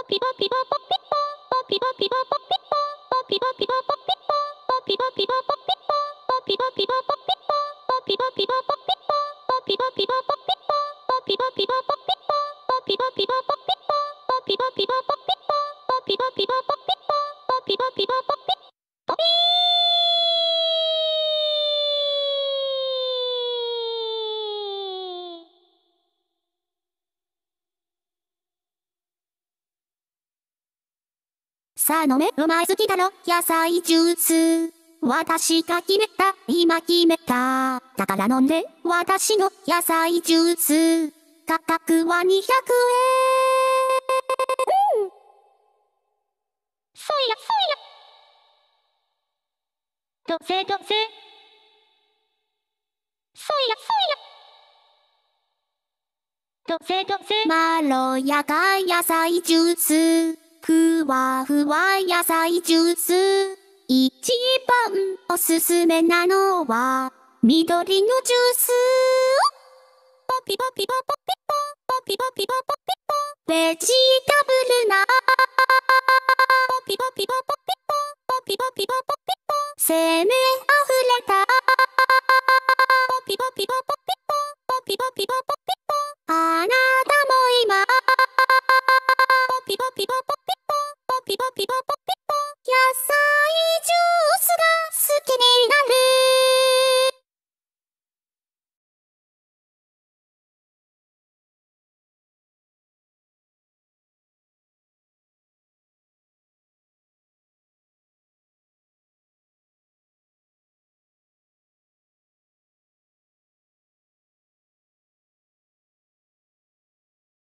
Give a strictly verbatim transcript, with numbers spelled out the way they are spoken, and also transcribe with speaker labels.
Speaker 1: さあ飲め、うまい好きだろ、野菜ジュース。私が決めた、今決めた。だから飲んで、私の野菜ジュース。価格はにひゃくえん。うん。そいやそいや。どせどせ。そいやそいや。どせどせ。まろやか野菜ジュース。ふわふわ野菜ジュース。一番おすすめなのは、緑のジュース。ポピポピポポピポ、ポピポピポポピポ。ベジタブルな。ポピポピポポピポ、ポピポピポポピポ。生命